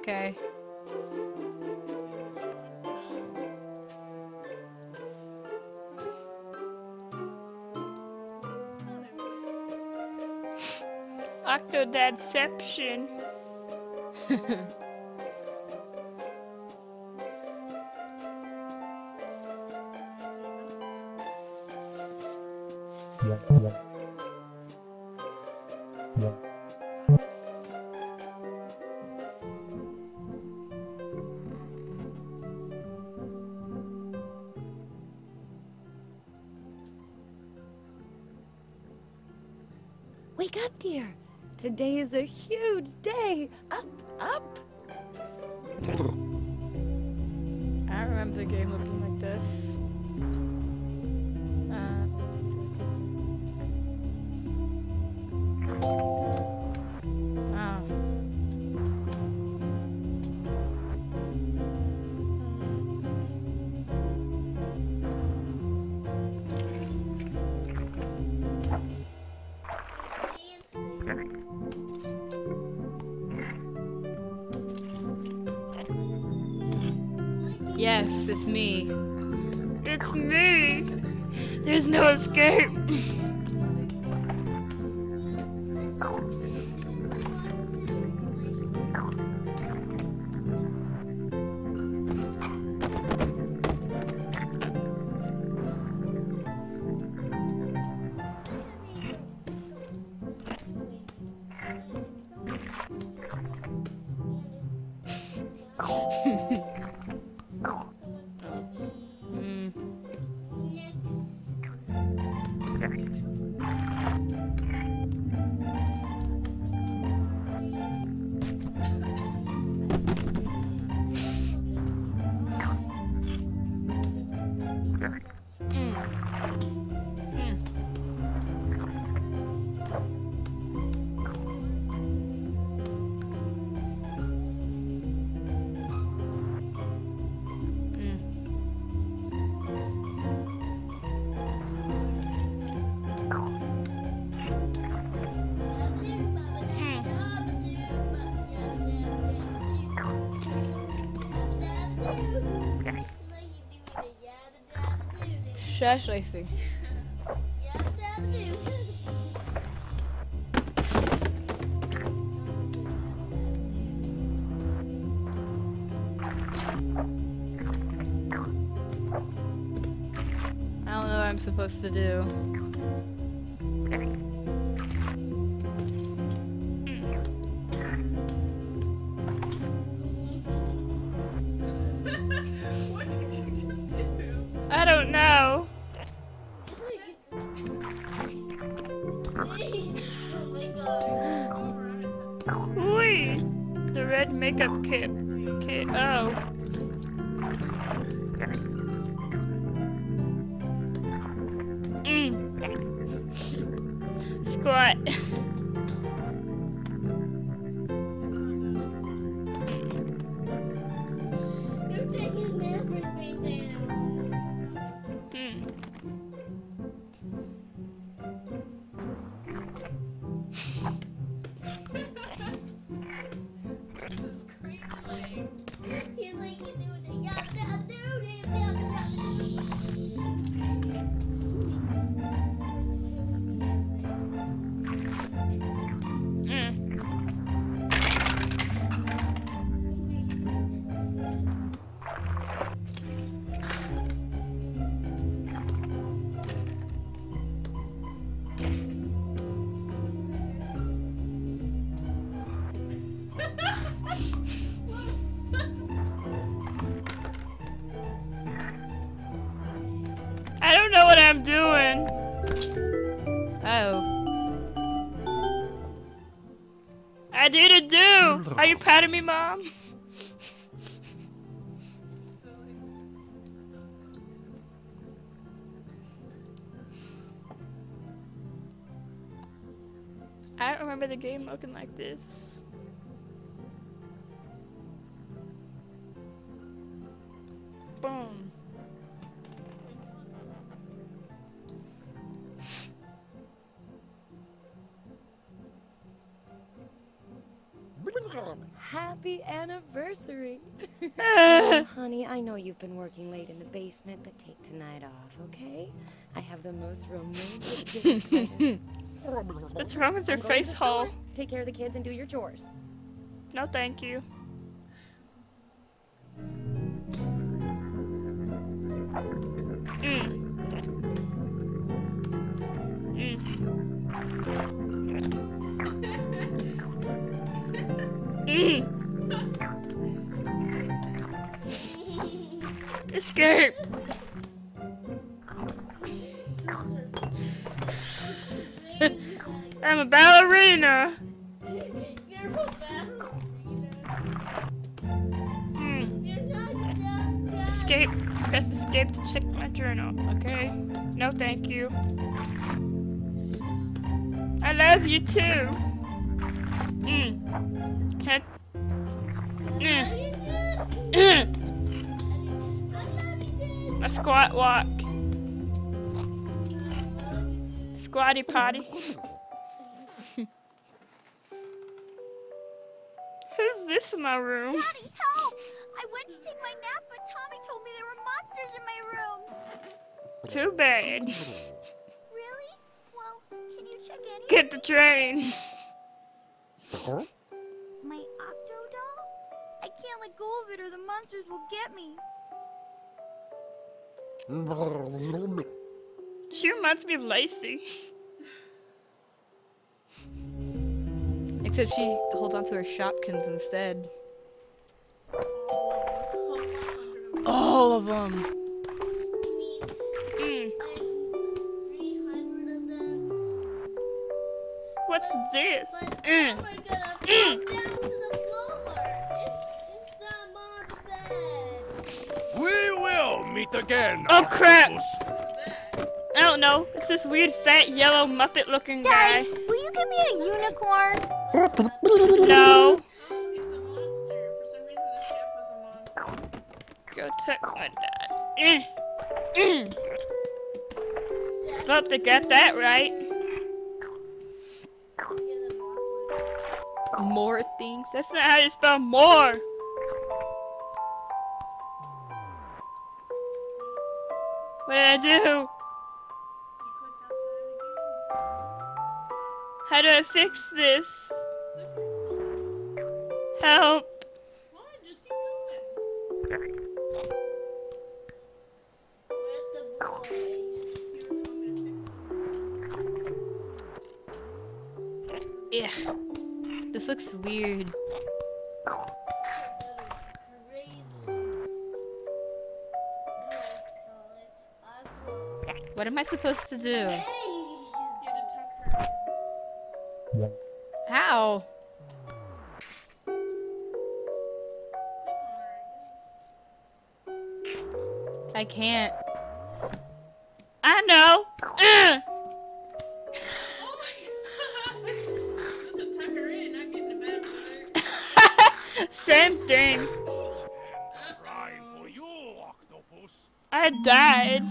Okay. Octodadception. Wake up, dear. Today is a huge day. Up, up. I don't remember the game looking like this. Yes, it's me. It's me! There's no escape! Shush, Lacey. I don't know what I'm supposed to do. What did you just do? I don't know. Wee! The red makeup kit. Oh. Squat. You're taking Manfred's face He's like, he's doing the yap yap doo yap yap I don't know what I'm doing. Oh. I didn't do. Are you proud of me, Mom? I don't remember the game looking like this. Boom. Happy anniversary. Uh, Honey, I know you've been working late in the basement, but take tonight off, okay? I have the most romantic gift present. what's wrong with your I'm going to face the store. hole? Take care of the kids and do your chores. No, thank you. Mm. Escape! I'm a ballerina! You're a ballerina. Mm. You're not just Escape. Press escape to check my journal, okay? No, thank you. I love you too! Mm. Can I... A squat walk. Squatty potty. Who's this in my room? Daddy, help! I went to take my nap, but Tommy told me there were monsters in my room. Too bad. Really? Well, can you check anyway? Get the train. My Octodad? I can't let go of it or the monsters will get me. She reminds me of Lacey. Except she holds on to her Shopkins instead. All of them. Mm. 300 of them. What's this? But Mm. how am I gonna fall down to the floor? It's the monster. We will meet again. Oh, crap. Octopus. I don't know. It's this weird fat yellow Muppet looking guy. Daddy, will you give me a unicorn? No. It's a monster. For some reason, the ship was a monster. Go check my dad. Well, they got that right. More things. That's not how you spell more. What did I do? How do I fix this? Help. Come on, just keep going. Where's the boy? Yeah. This looks weird. What am I supposed to do? Hey! How? I can't. I know. Oh my god! Just to tuck her in, not getting a bad part. Same thing. Crying for you, Octopus. I died.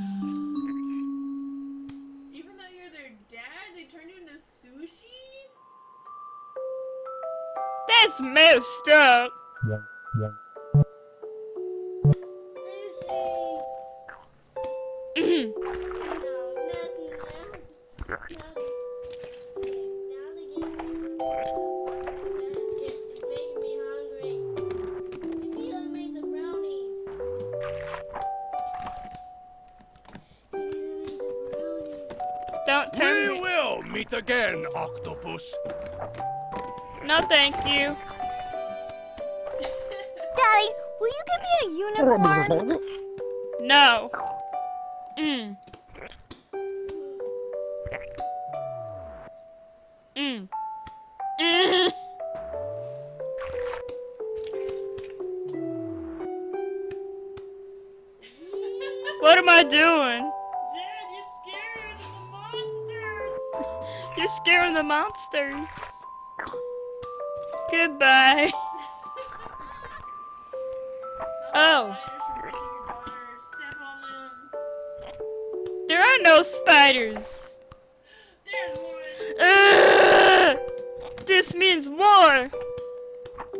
Even though you're their dad, they turned you into sushi? That's messed up. Lucy! No, nothing else. Now the game. It's making me hungry. Maybe I'll make the brownies. Don't turn We me. will meet again, Octopus. No, thank you. Daddy, will you give me a unicorn? No. What am I doing? Dad, you're scaring the monster! You're scaring the monsters. Goodbye. Oh, Spiders from reaching your daughter. Step on them. there are no spiders. There's one! This means war.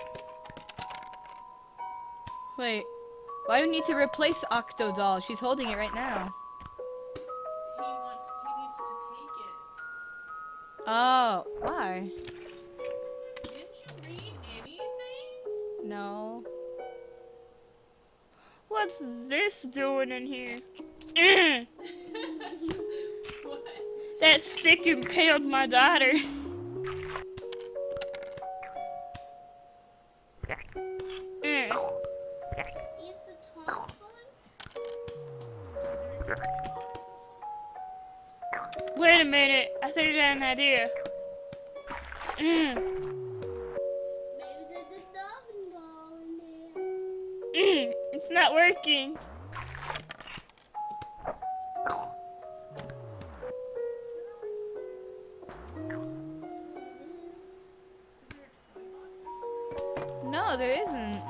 Wait. Why do we need to replace Octodad? She's holding it right now. He needs to take it. Oh, why? Didn't you read anything? No. What's this doing in here? What? That stick impaled my daughter. Is the top one? Wait a minute, I think I got an idea. Maybe there's a dolphin ball in there. It's not working. No, there isn't.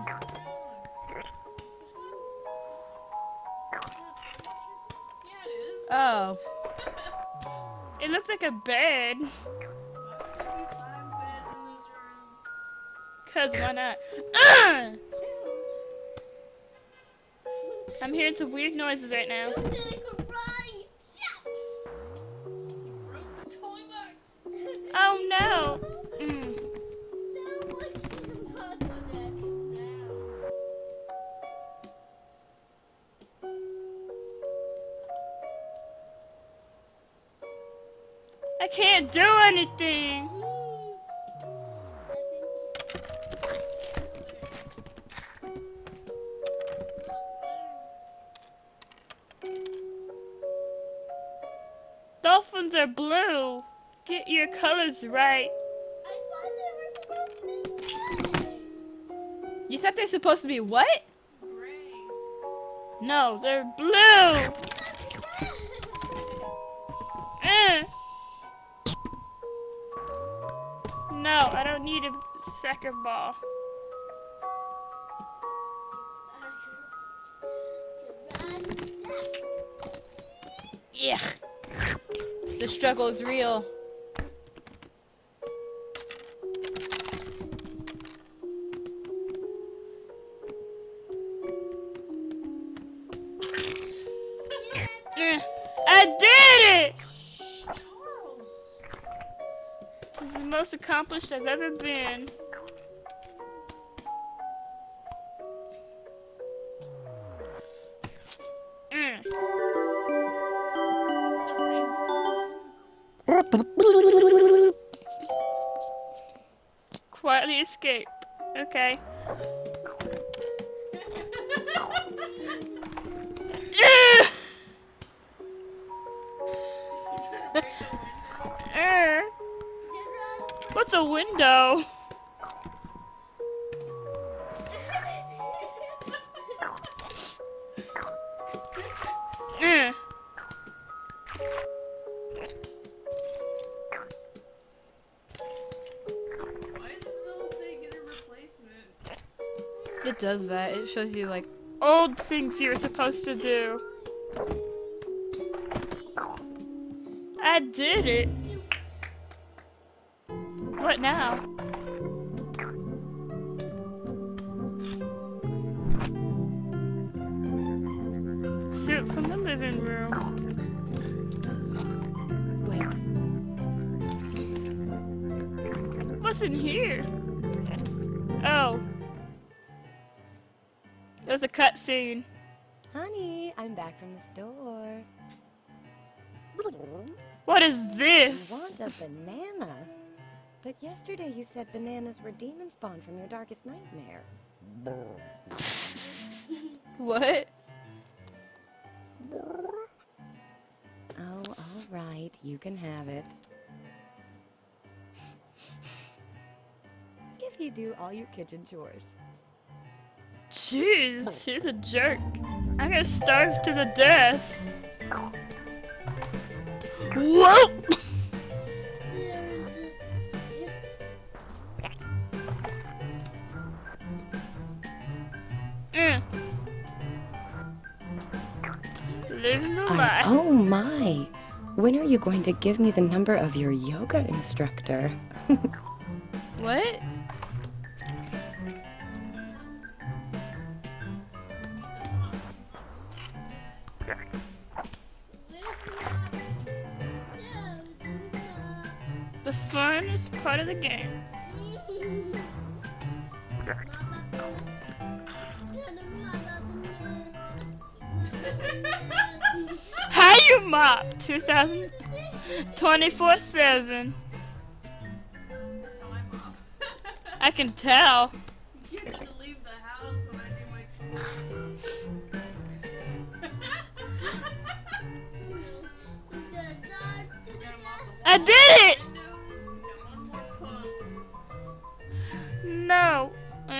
Yeah, it is. Oh. It looks like a bed. Why are there 5 beds in this room? Cause why not? I'm hearing some weird noises right now. You did a karate chop. You broke the toy box. Oh no! Now what can Octodad do now? I can't do anything. Dolphins are blue. Get your colors right. I thought they were supposed to be gray. You thought they're supposed to be what? Gray. No, they're blue. No, I don't need a second ball. Yeah. The struggle is real. I did it! Charles. This is the most accomplished I've ever been. Quietly escape. Okay. What's a window? Why does it still say get a replacement? It does that. It shows you like Old things you're supposed to do. I did it. What now? Suit from the living room. wait. What's in here? Oh. There's a cutscene. Honey, I'm back from the store. What is You this? want a banana? But yesterday you said bananas were demon spawn from your darkest nightmare. What? Oh, all right, you can have it. If you do all your kitchen chores. Jeez, she's a jerk. I'm gonna starve to the death. Whoa! Living the life. Oh my! When are you going to give me the number of your yoga instructor? What? The funnest part of the game. How you mop 2024/7? I can tell. You get to leave the house when I do my chores. I did it! One more push. No.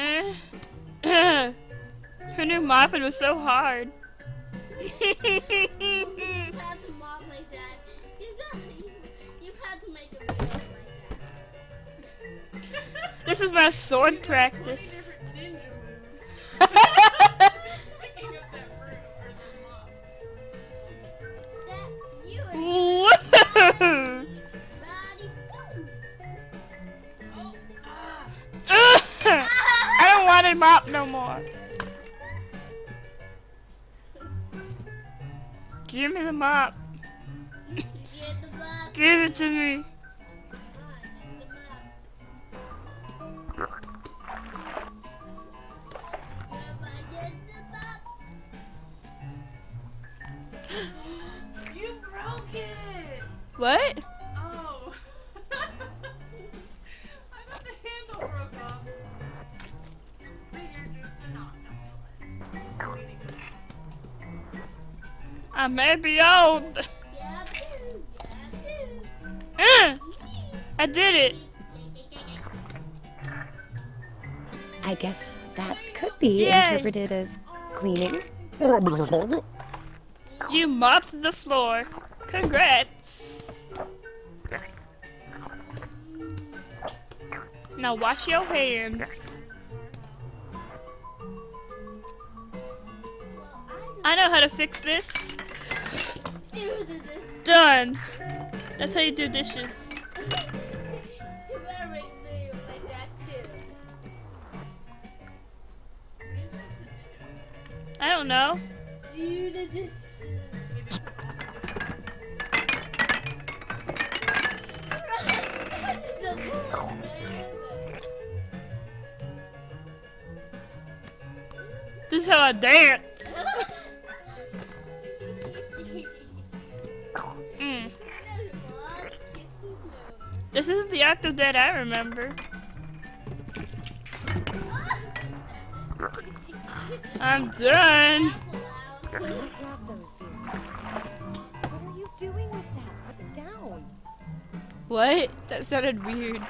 Who knew mopping was so hard? You have to mop like that. You have to make a video like that. This is my sword practice. 20 different ninja moves. Picking up that broom or the mop. That you are Woo! body boom. Oh, ah. I don't want to mop no more. Give me the mop. Get the mop. Give it to me. You broke it! What? Oh. I thought the handle broke off. But you're just an octopus. I may be old. Yeah, boo. I did it. I guess that could be Yay. interpreted as cleaning. You mopped the floor. Congrats. Now wash your hands. I know how to fix this. Done. That's how you do dishes. You better make me like that too. I don't know. Do this. The pool, man. This is how I dance. This is the Octodad I remember. I'm done. Grab those, dear. What are you doing with that? Put it down. What? That sounded weird.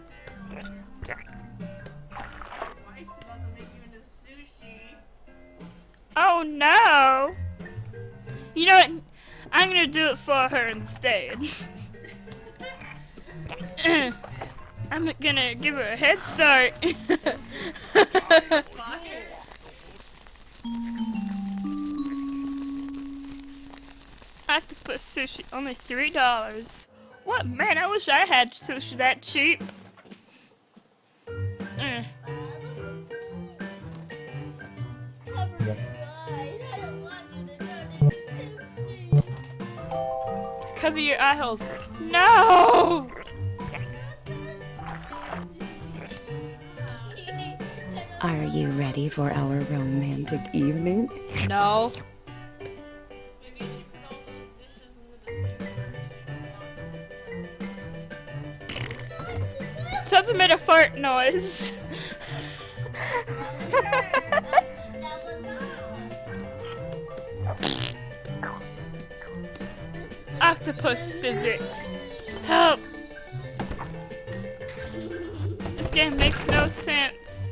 Wife's about to make you into sushi. Oh no. You know what? I'm gonna do it for her instead. I'm gonna give her a head start. Octopus sushi, only $3. What, man, I wish I had sushi that cheap. Cover your eyes. I don't want you to know this is sushi. Cover your eye holes. No! Are you ready for our romantic evening? No. Maybe you should put all the dishes into the sink first. Something made a fart noise. Octopus physics. Help! This game makes no sense.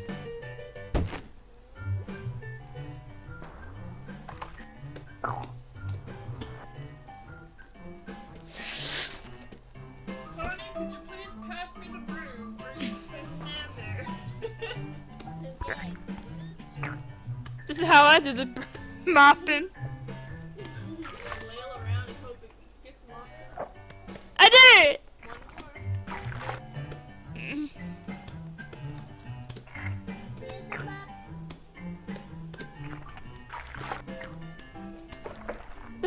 Honey, could you please pass me the broom? Or are you just gonna stand there? This is how I did the mopping. Just flail around and hope it gets mopped up. I did it! One more.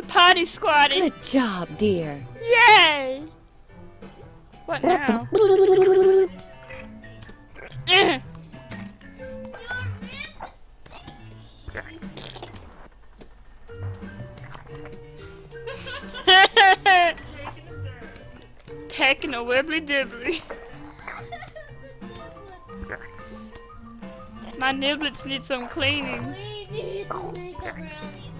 Potty squatty. Good job, dear. Yay! What now? Taking a wibbly dibbly. My niblets need some cleaning. We need to make a brownie.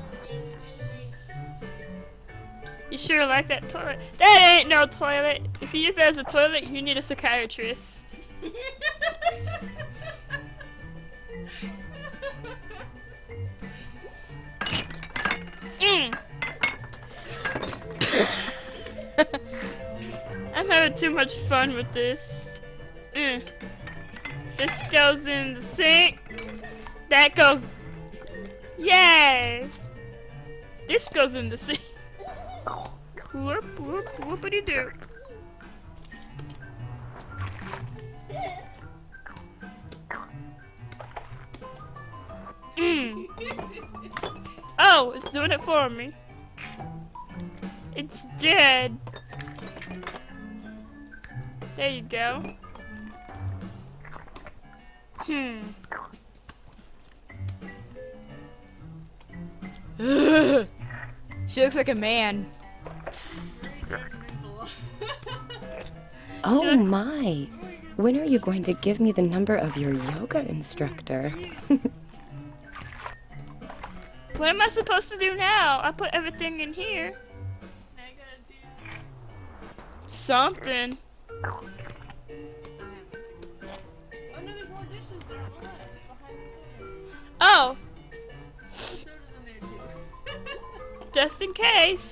You sure like that toilet? That ain't no toilet. If you use that as a toilet, you need a psychiatrist. I'm having too much fun with this. This goes in the sink. That goes. Yay! This goes in the sink. Whoop whoop whoopity doo. Oh, it's doing it for me. It's dead. There you go. Ugh. She looks like a man. Oh my. When are you going to give me the number of your yoga instructor? What am I supposed to do now? I put everything in here. Now you gotta do. Something. Oh no, there's more dishes there. Look, behind the stairs. Oh, There's sodas in there too. just in case.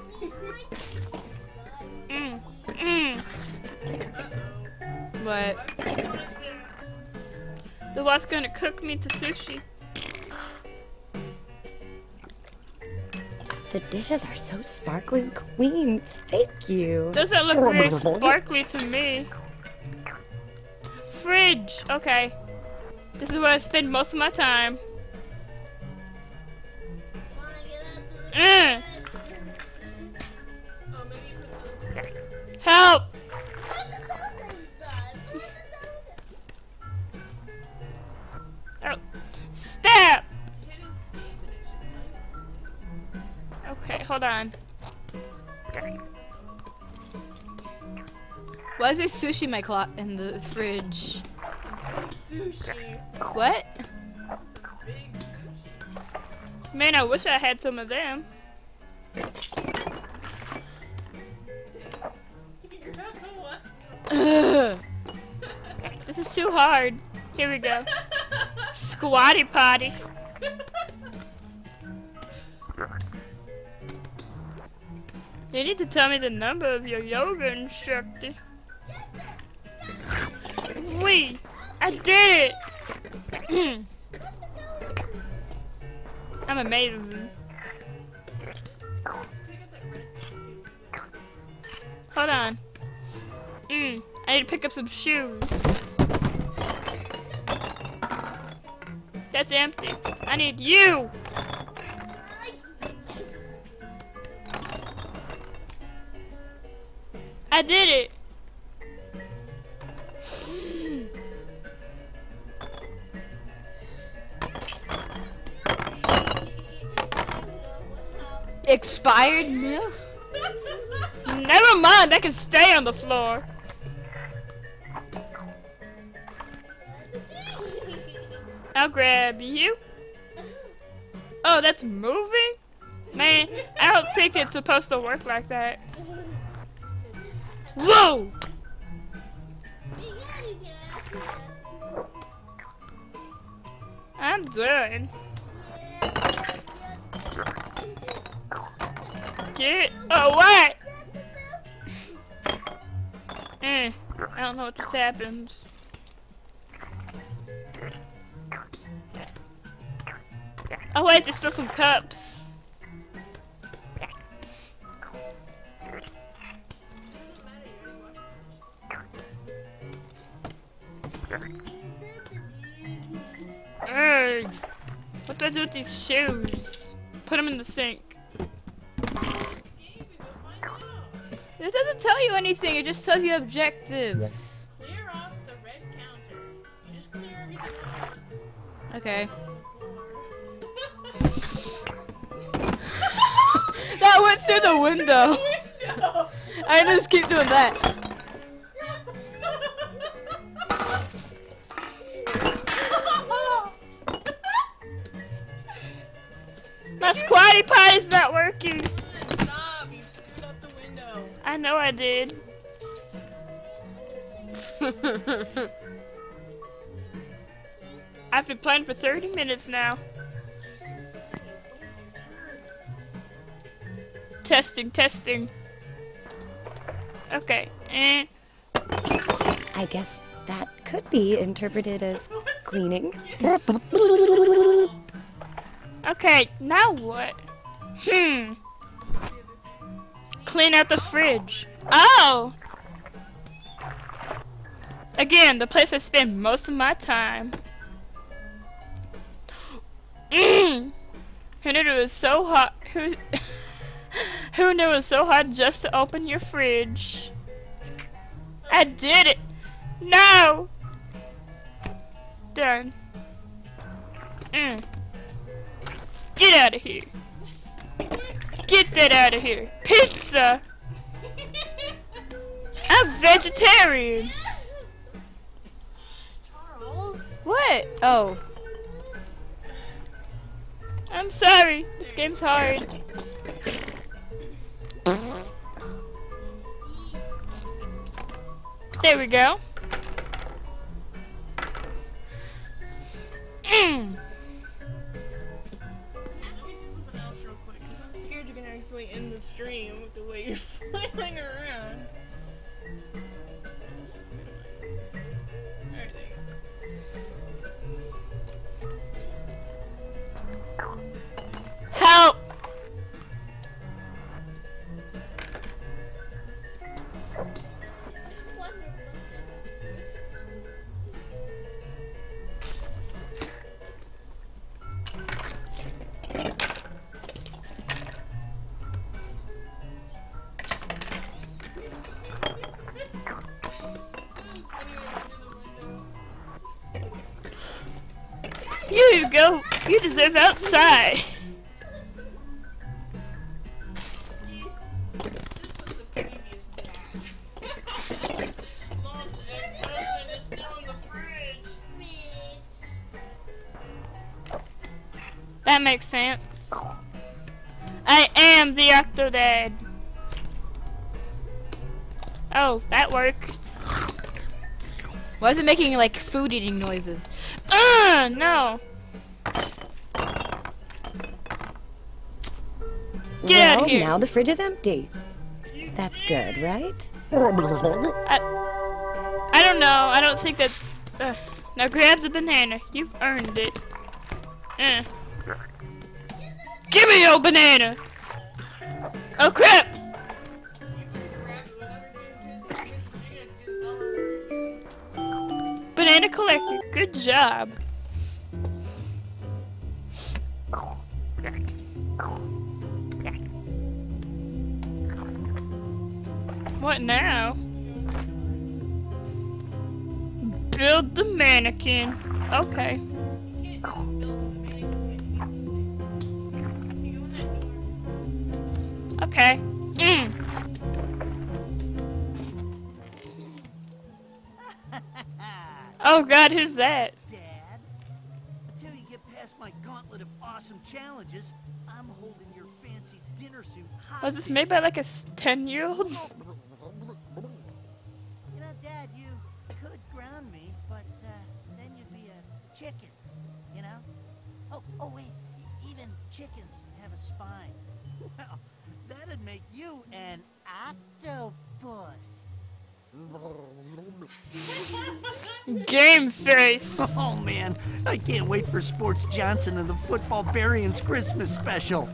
What? What is there? The wife's gonna cook me to sushi. The dishes are so sparkling clean. Thank you. Doesn't look very sparkly to me. Fridge. Okay. This is where I spend most of my time. Wanna get out to the Oh, maybe you put it on. Help! Put the soda inside. Put the soda. Oh. Step! Hit escape and it should tell you. Okay, hold on. Why is there sushi in my in the fridge? Sushi. What? Big sushi. Man, I wish I had some of them. What? Ugh. This is too hard. Here we go. Squatty potty. You need to tell me the number of your yoga instructor. Wee! I did it! I'm amazing. Hold on. I need to pick up some shoes. That's empty. I need you! I did it! Expired milk? Never mind, I can stay on the floor. I'll grab you. Oh, that's moving? Man, I don't think it's supposed to work like that. Whoa! I'm done. Get away! I don't know what just happened. Oh wait, there's still some cups. Ugh. What do I do with these shoes? Put them in the sink. It doesn't tell you anything, it just tells you objectives. Clear off the red counter. You just clear everything off. Okay. That went through the window. No. I just keep doing that. My squatty potty's not working. Stop! You screwed up the window. I know I did. I've been playing for 30 minutes now. Testing, testing. Okay, and I guess that could be interpreted as cleaning. okay, now what? Clean out the fridge. Oh! Again, the place I spend most of my time. Who knew it was so hot? Who knew it was so hard just to open your fridge? I did it! No! Done. Get out of here. Get that out of here. Pizza! I'm vegetarian. Charles? What? Oh. I'm sorry. This game's hard. There we go. Let me do something else real quick, because I'm scared you're gonna actually end the stream with the way you're flailing around. Alright, there you go. Help! You go. You deserve outside. This was the previous dad. Mom's ex-husband is still in the fridge. That makes sense. I am the Octodad. Oh, that worked. Why is it making like food eating noises? No. Get out Well, of here. now the fridge is empty. That's good, right? I don't know. I don't think that's. Now grab the banana. You've earned it. Give me your banana. Oh crap! Banana collector. Good job. What now? Build the mannequin. Okay. Okay. Oh God, who's that? Dad, until you get past my gauntlet of awesome challenges, I'm holding your fancy dinner suit hostage. Was this made by like a 10-year-old? You know, Dad, you could ground me, but then you'd be a chicken, you know? Oh wait, even chickens have a spine. Well, that'd make you an octopus. Game face. Oh man, I can't wait for Sports Johnson and the Football Barians Christmas special.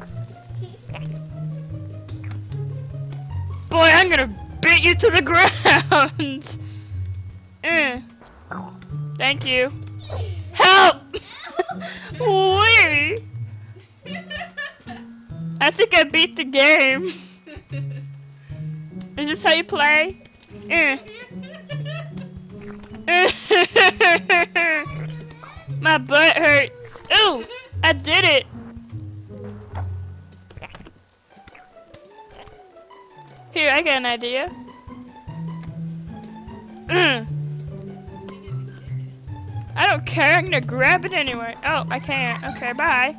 Boy, I'm gonna beat you to the ground. Thank you. Help! Wait. I think I beat the game. Is this how you play? My butt hurts. Ooh, I did it. Here, I got an idea. I don't care, I'm gonna grab it anyway. Oh, I can't. Okay, bye.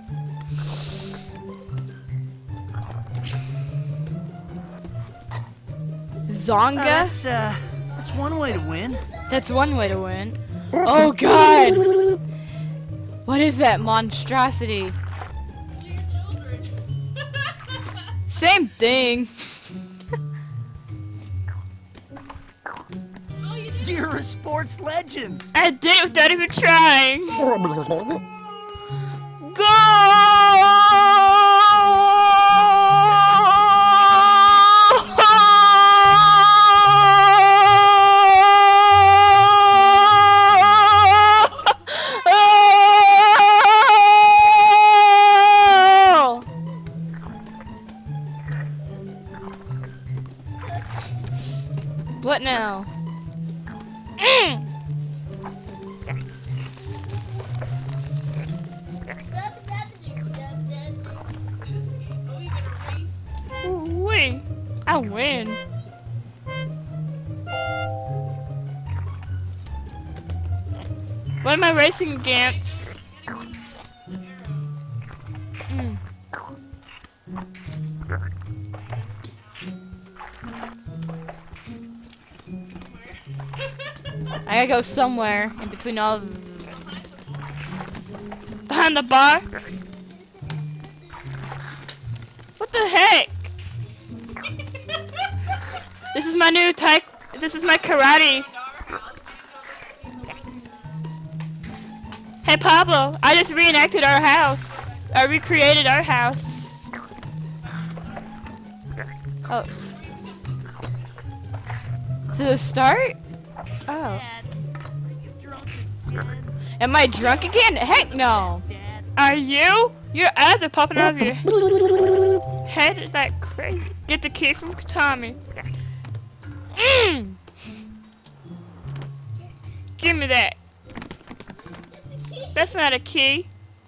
Zonga? That's one way to win. That's one way to win. Oh god! What is that monstrosity? Your children. Same thing. Oh, you did. You're a sports legend. I did it without even trying. What now? Wait, I win. What am I racing against? I gotta go somewhere in between all. Behind the bar? What the heck? This is my new type. This is my karate. Hey Pablo, I just reenacted our house. I recreated our house. Oh. To the start? Oh. Dad, are you drunk again? Am I drunk again? Heck no. Dad, Are you? Your eyes are popping out of your head like crazy. Get the key from Tommy. Give me that. That's not a key.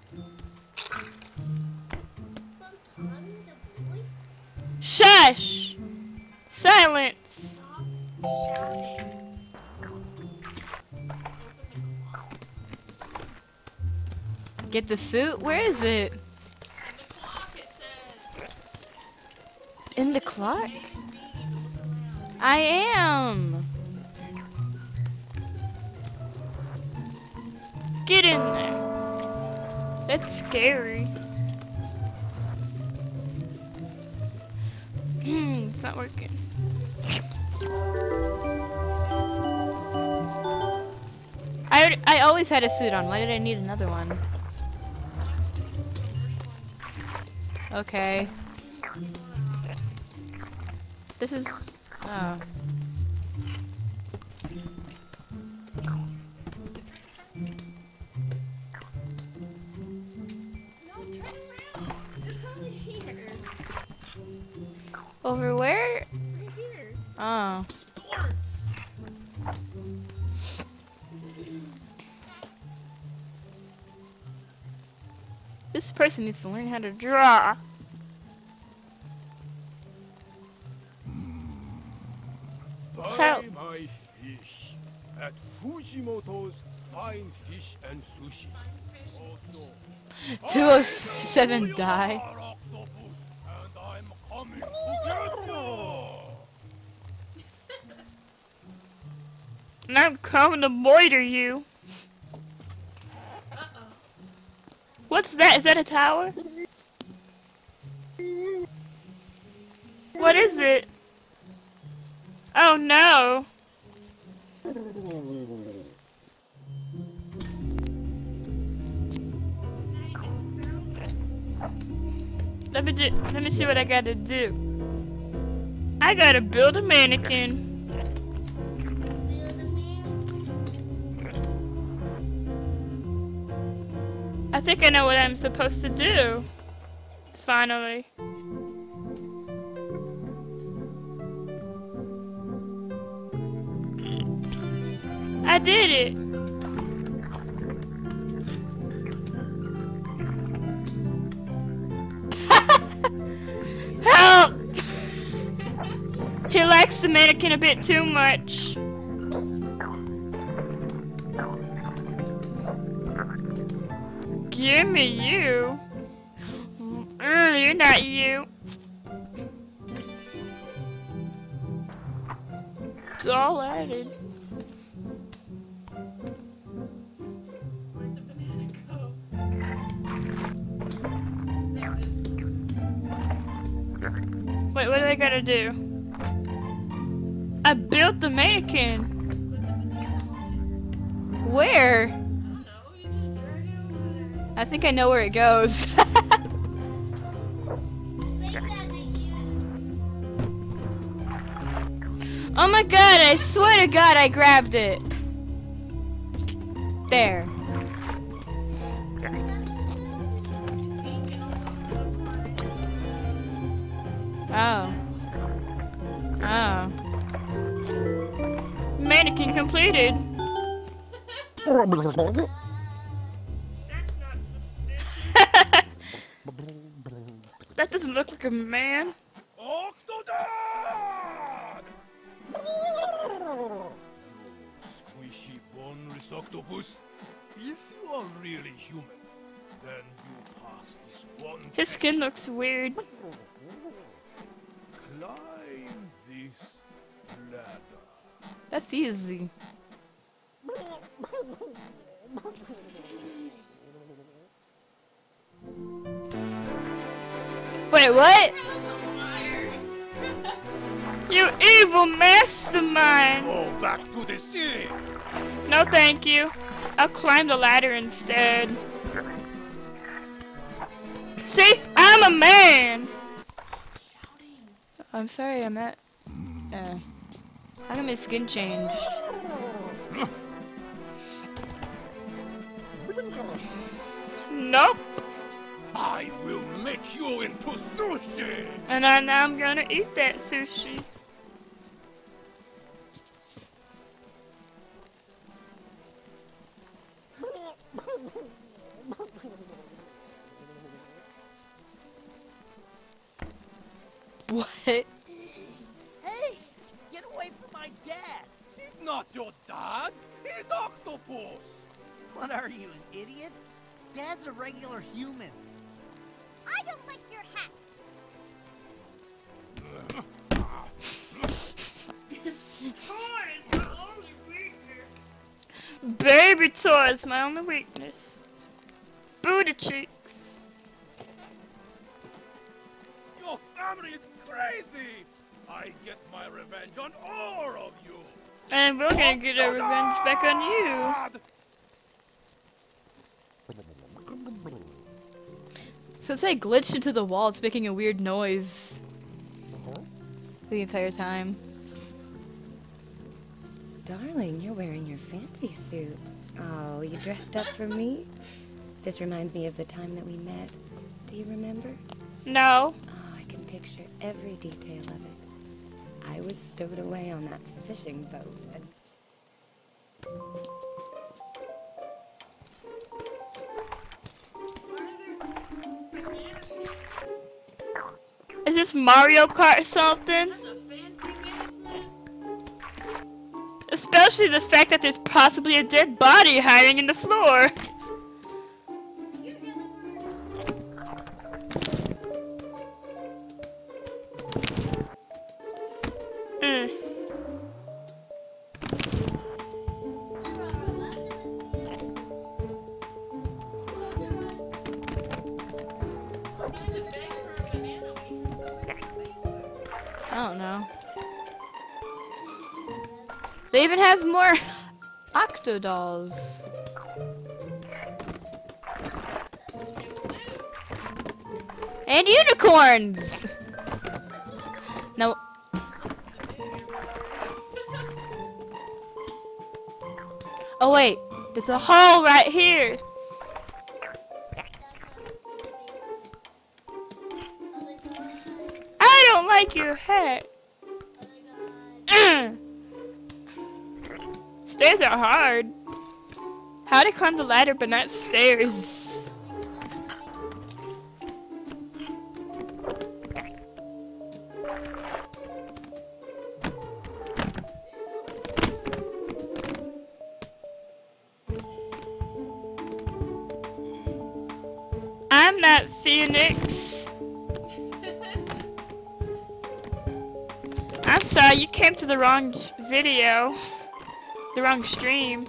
Shush! Silence! Get the suit? Where is it? In the clock? I am. Get in there. That's scary. It's not working. I always had a suit on. Why did I need another one? Okay. This is... Oh. Over where? Right here. Oh. Sports. This person needs to learn how to draw. Buy my fish at Fujimoto's Fine Fish and Sushi. Also, 207 die. are octopus, and I'm coming to get you. And I'm coming to murder you. Uh-oh. What's that? Is that a tower? What is it? Oh no. Let me see what I gotta do. I gotta build a mannequin. I think I know what I'm supposed to do. Finally. I did it. Help! He likes the mannequin a bit too much. Give me you. You're not you. It's all added. Where'd the banana go? Wait, what do I gotta do? I built the mannequin. Where? I don't know. You just drag it over there. I think I know where it goes. Make that a you. Oh my god, I swear to god I grabbed it. There. Oh. Oh. Mannequin completed. That's not suspicious. That doesn't look like a man. Octodad! Squishy boneless octopus. If you are really human, then you pass this one His skin test. looks weird. Climb this ladder. That's easy. Wait, what? You evil mastermind! Go back to the city. No thank you. I'll climb the ladder instead. See? I'm a man! I'm sorry, I'm at. How come my skin changed? Nope. I will make you into sushi. And now I'm gonna eat that sushi. What? Hey! Get away from my dad! He's not your dad. He's octopus. What are you, an idiot? Dad's a regular human. I don't like your hat. Toys, my only weakness. Baby toys, my only weakness. Booty cheeks. Your family is crazy. I get my revenge on all of you. And we're gonna get our revenge back on you. Since I glitched into the wall, it's making a weird noise the entire time. Darling, you're wearing your fancy suit. Oh, you dressed up for me? This reminds me of the time that we met. Do you remember? No. Oh, I can picture every detail of it. I was stowed away on that fishing boat. Is this Mario Kart or something? That's a fancy basement. Especially the fact that there's possibly a dead body hiding in the floor. I don't know. They even have more Octodolls. And unicorns! No. Oh wait, there's a hole right here. I don't like your hat. stairs are hard. How to climb the ladder but not stairs? I'm not Phoenix. I'm sorry, you came to the wrong video. The wrong stream.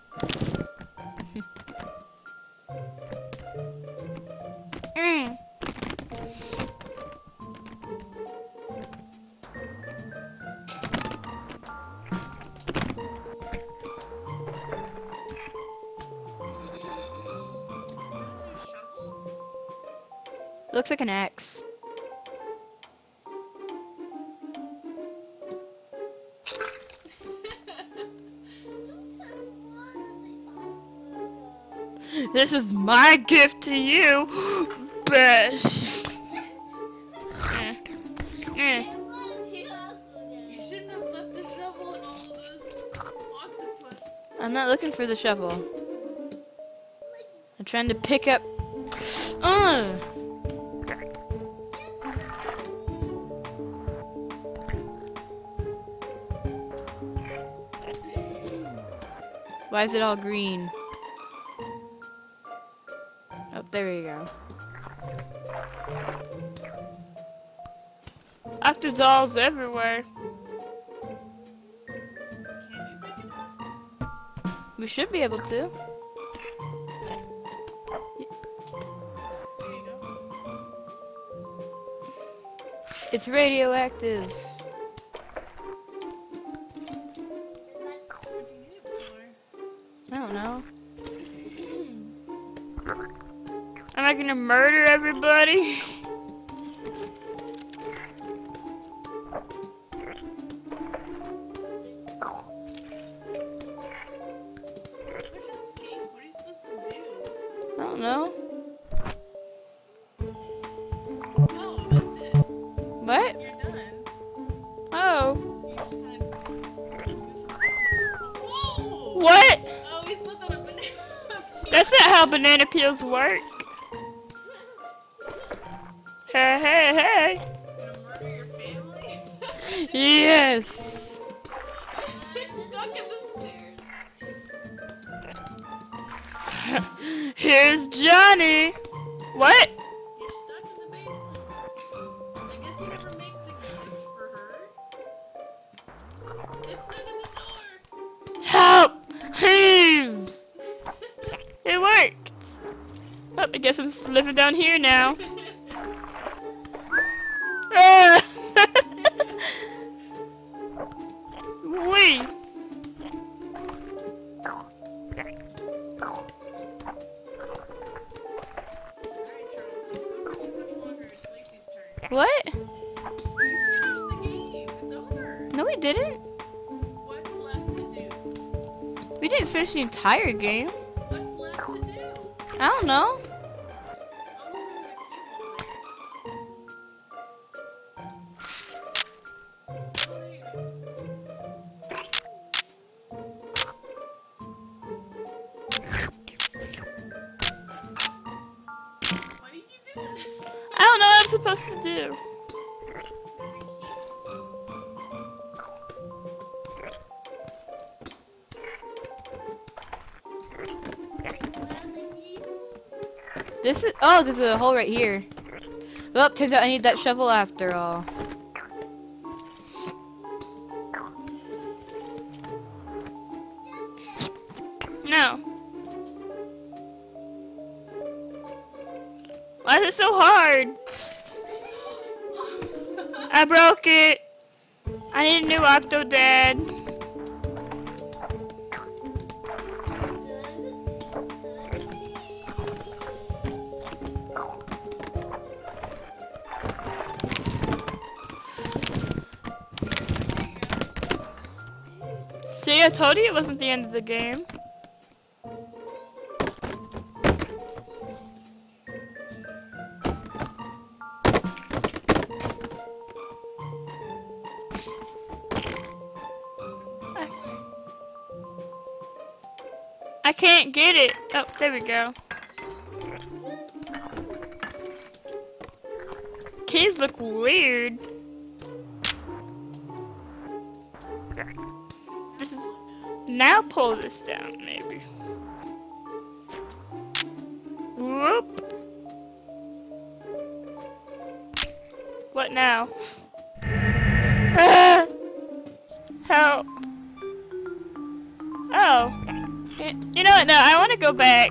Looks like an axe. This is my gift to you, Bash. You shouldn't have left the shovel and all of those octopus. I'm not looking for the shovel. I'm trying to pick up. Why is it all green? Oh, there you go. Octodolls everywhere. We should be able to. There you go. It's radioactive. What do you need it for? I don't know. Am I gonna murder everybody? Push escape. What are you supposed to do? I don't know. Oh, that's it. What? You're done. Oh. You just kind of... Whoa! What? Oh, he slipped on a banana. That's not how banana peels work. Hey, hey, hey. Gonna murder your family? Yes. It's stuck in the stairs. Here's Johnny. What? You're stuck in the basement. I guess you never make the glitch for her. It's stuck in the door. Help! Heave! It worked. Oh, I guess I'm living down here now. Ah! Wee! Alright, Charles, you've got too much longer. It's Lacey's turn. What? You finished the game. It's over. No, we didn't. What's left to do? We didn't finish the entire game. What's left to do? I don't know. Oh, there's a cube over there. Oh, there you go. Why did you do that? I don't know what I'm supposed to do. This is. Oh, there's a hole right here. Well, turns out I need that shovel after all. No. Why is it so hard? I broke it. I need a new Octodad. See, I told you it wasn't the end of the game. I can't get it. Oh, there we go. Keys look weird. This is... Now pull this down, maybe. Whoop. What now? Ah! Help. Oh. You know what? No, I want to go back.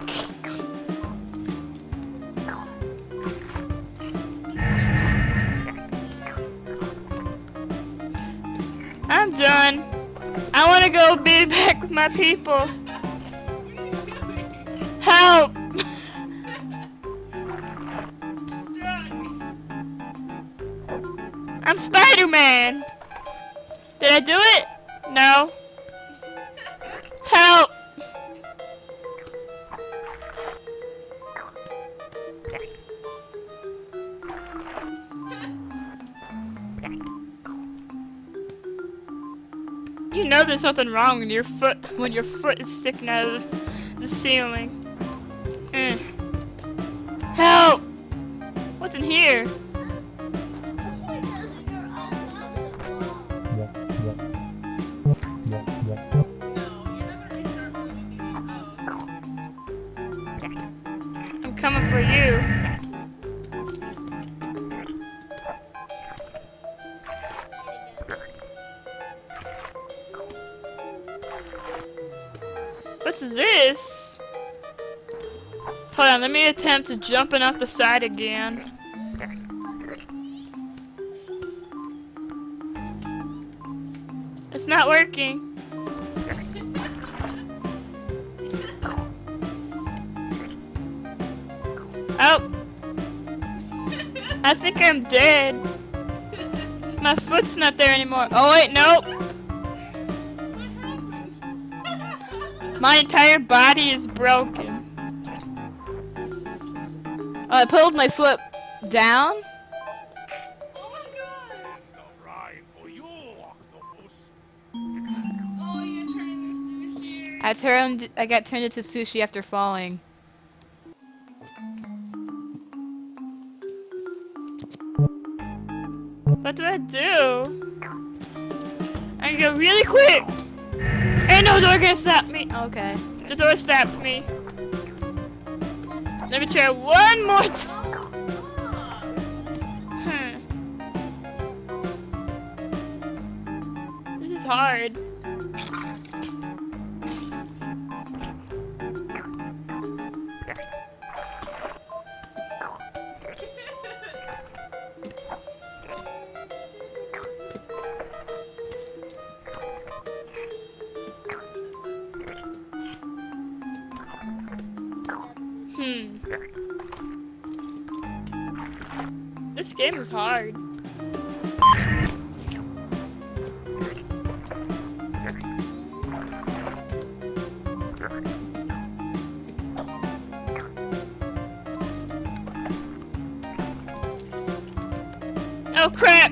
I'm done. I want to go be back with my people. Help! I'm Spider-Man. Did I do it? No. Help! You know there's something wrong with your foot when your foot is sticking out of the ceiling. Help! What's in here? I'm coming for you. What's this? Hold on, let me attempt to jumping off the side again. It's not working. Oh! I think I'm dead. My foot's not there anymore. Oh wait, nope. My entire body is broken. I pulled my foot down. Oh my god! The ride for you, Octopus. Oh, you turned into sushi. I got turned into sushi after falling. What do I do? I can go really quick! Ain't no door gonna stop me! Okay. The door stopped me. Let me try one more time. This is hard. This game is hard. Oh crap!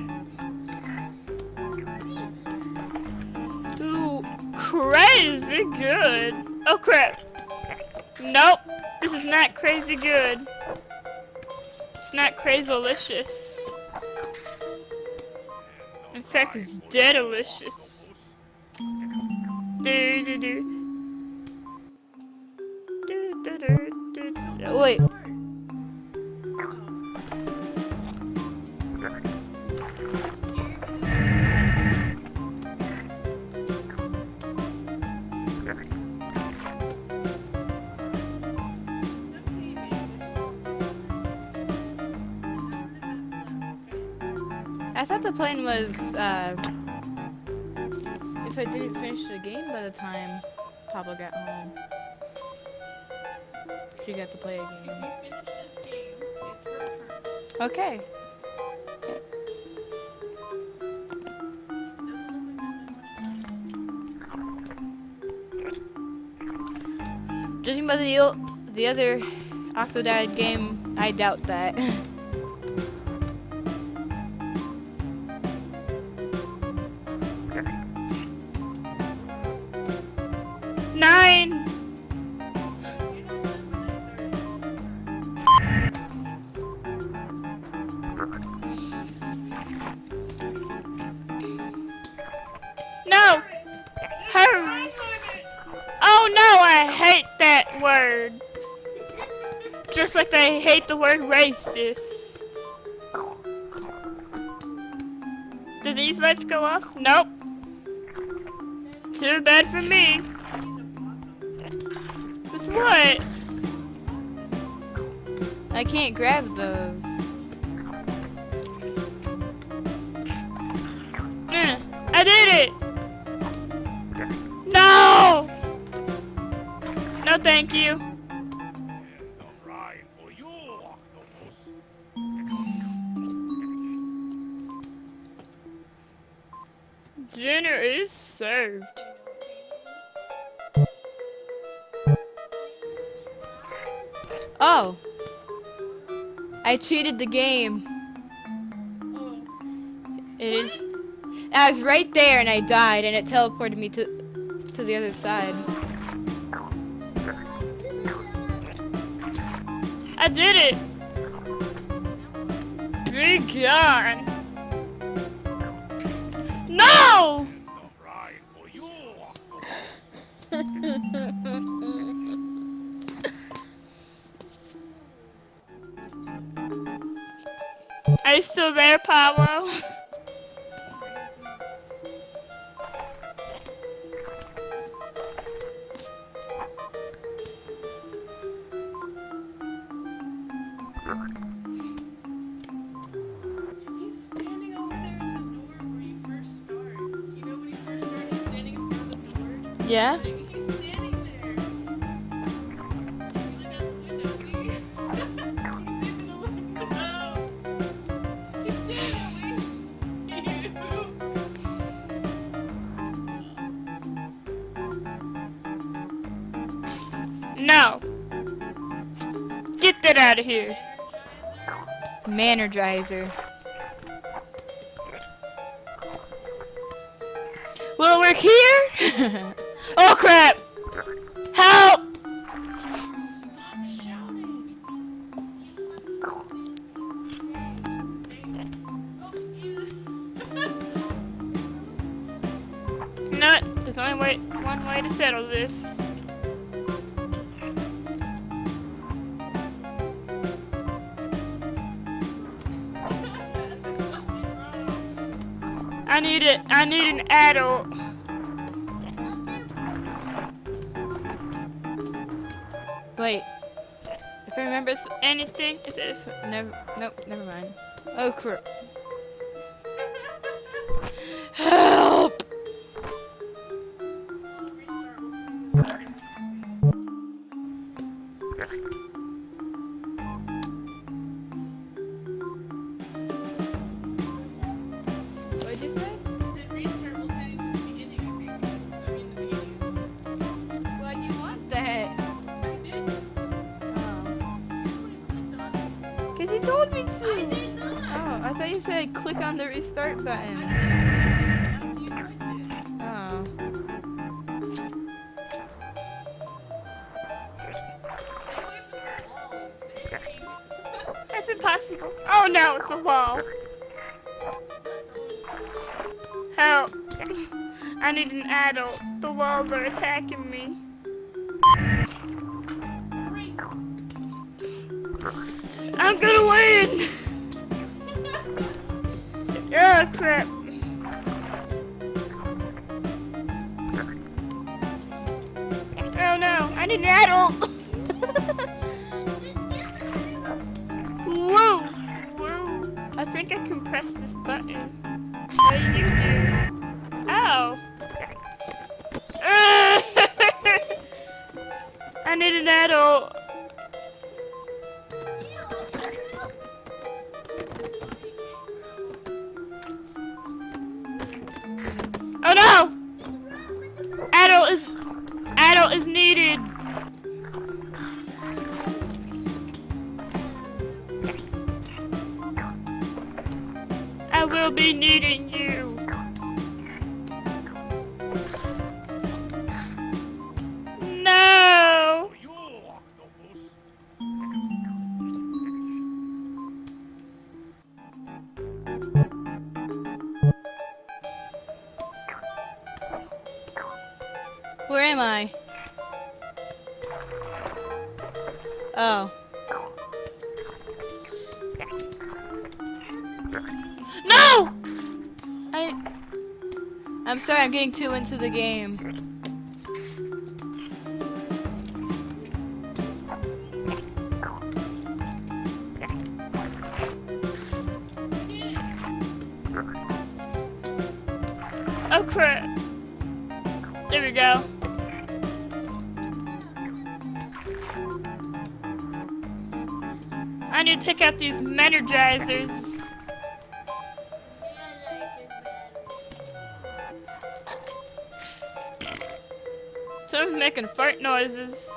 Ooh, crazy good. Oh crap! Nope, this is not crazy good. It's not crazy-licious. In fact, it's dead-delicious. Wait. I thought the plan was, if I didn't finish the game by the time Papa got home, she got to play a game. If you finish this game, it's her turn. Okay. Judging by the other Octodad game, I doubt that. Just like I hate the word racist. Did these lights go off? Nope. Too bad for me. With what? I can't grab those. I did it! No! No thank you. And a ride for you, Octopus. Dinner is served. Oh! I cheated the game. It is. I was right there and I died, and it teleported me to the other side. I did it! Be gone! No! A ride for you, Octopus. Are you still there, Pablo? He's standing over there at the door where you first start. You know when you first start, he's standing in front of the door? Yeah? He's standing there. Look out the window, see? He's in the window. He's standing No! Get that out of here! Manergizer. Will it work here? Oh crap! Help! Stop shouting. No, there's only one way to settle this. I need an adult. Wait. If I remember Anything? Is it? Nope, never mind. Oh crap. Help! What'd you say? Why do you want that? Oh. Cause you told me to. Oh, I thought you said click on the restart button. Oh. That's impossible. Oh no, it's a wall. Help. I need an adult. The walls are attacking me. I'm gonna win! Oh crap. Oh no, I need an adult! Whoa! Whoa! I think I can press this button. What do you do? Ow! I need an adult. Oh no! Adult is needed. I will be needing you. No! For you, Octopus. Where am I? Oh. No! I'm sorry, I'm getting too into the game. Oh crap. There we go. I need to take out these energizers. Someone's making fart noises.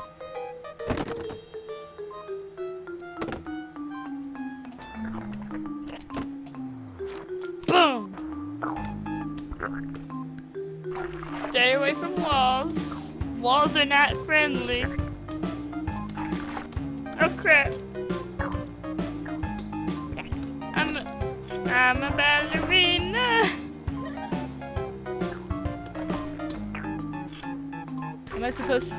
Boom! Stay away from walls. Walls are not friendly. Oh crap. I'm a ballerina. Am I supposed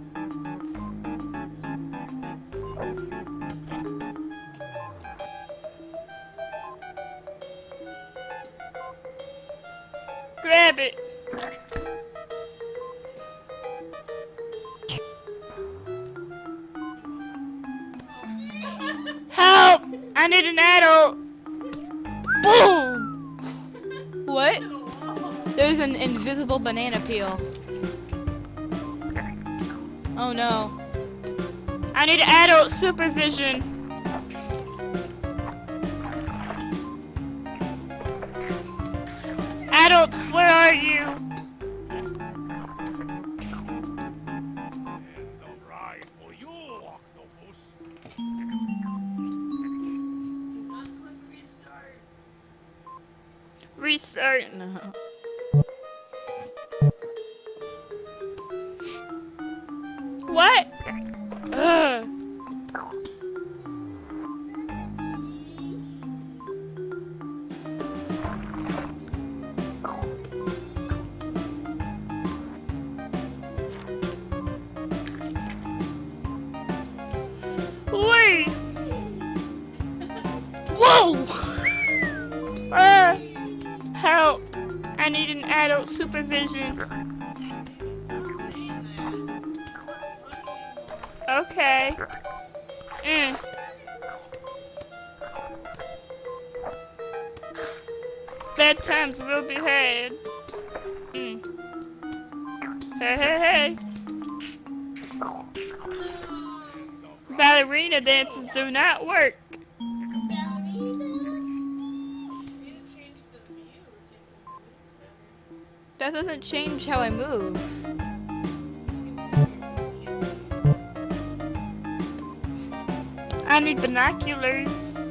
Grab it. Help! I need an adult. Boom! What? There's an invisible banana peel. Oh no. I need adult supervision. Adults, where are you? And a ride for you, Octopus. Restart. No. What? Ugh. Wait. Whoa! Help! I need an adult supervision. Okay. Bad times will be had. Hey, hey, hey. Ballerina dances do not work. That doesn't change how I move. I need binoculars.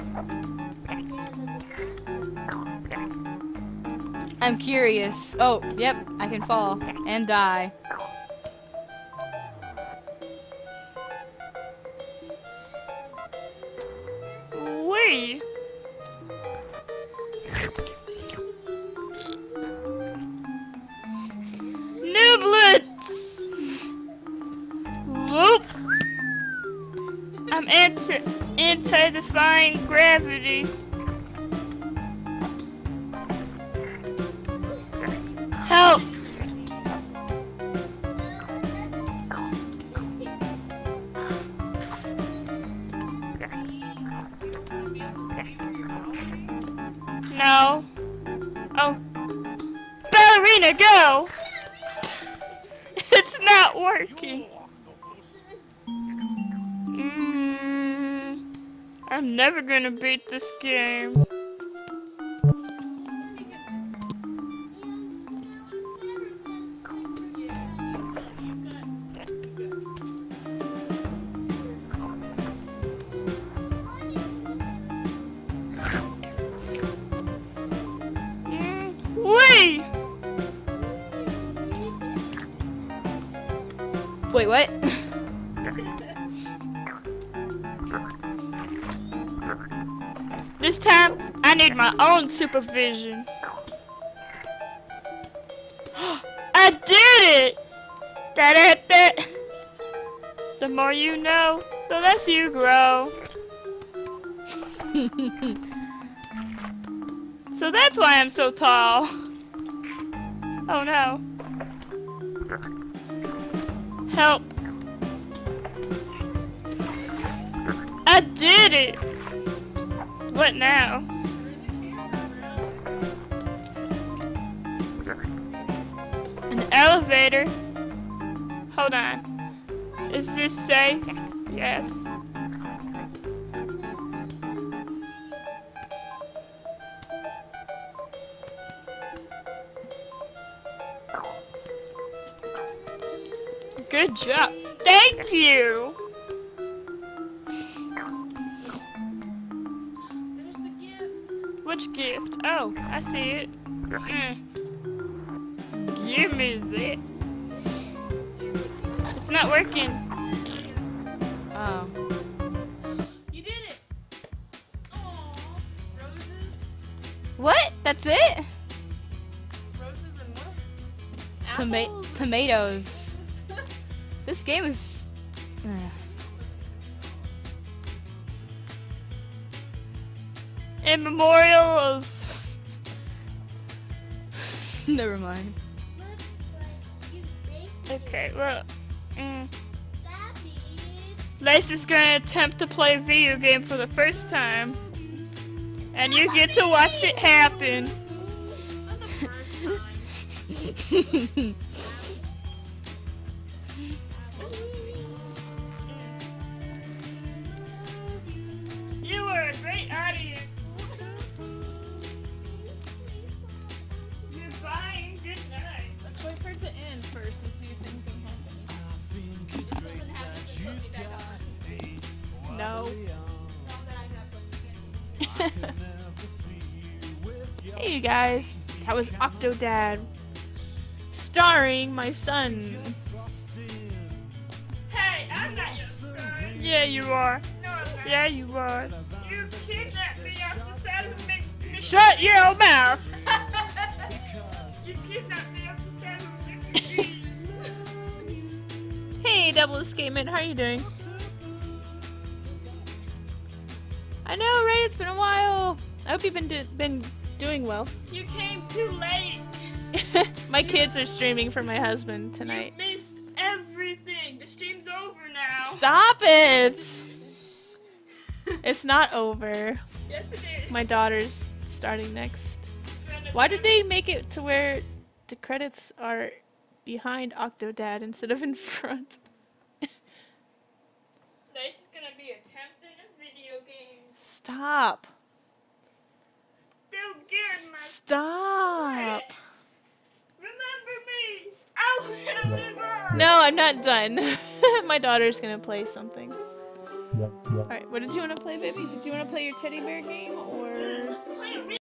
I'm curious. Oh, yep, I can fall and die. Wait. Nublets! Whoop! I'm anti-defying gravity. Help! No. Oh. Ballerina, go! It's not working. I'm never gonna beat this game. Wait! Wait, what? This time, I need my own supervision. I did it! Da-da-da. The more you know, the less you grow. So that's why I'm so tall. Oh no. Help. I did it! What now? An elevator? Hold on. Is this safe? Yes. Good job. Thank you! There's the gift. Which gift? Oh, I see it. Give me that. It's not working. Oh. You did it. Aww. Roses. What? That's it? Roses and what? Toma- tomatoes. This game is. In memorial of. Never mind. Looks like you baked it. Okay, well. That means Lacey's gonna attempt to play a video game for the first time. And you get to watch it happen. Not the first time. You were a great audience. You're buying good night. Let's wait for it to end first and see if anything happens. doesn't have to put me back on. No. No, that I got from Hey you guys, that was Octodad, starring my son. Hey, I'm not your son. Yeah, you are. No, I'm not. Yeah, you are. You kidnapped me off the side of the Shut your mouth. You kidnapped me off the side of the Hey, Double Escapement, how are you doing? I know, right? It's been a while. I hope you've been doing well. You came too late. My kids are streaming for my husband tonight. You missed everything. The stream's over now. Stop it! It's not over. Yes, it is. My daughter's starting next. Why did they make it to where the credits are behind Octodad instead of in front? This is gonna be attempting a video game. Stop. Still good, my Stop. Remember me. I will live on. No, I'm not done. My daughter's gonna play something. Alright, what did you want to play, baby? Did you want to play your teddy bear game or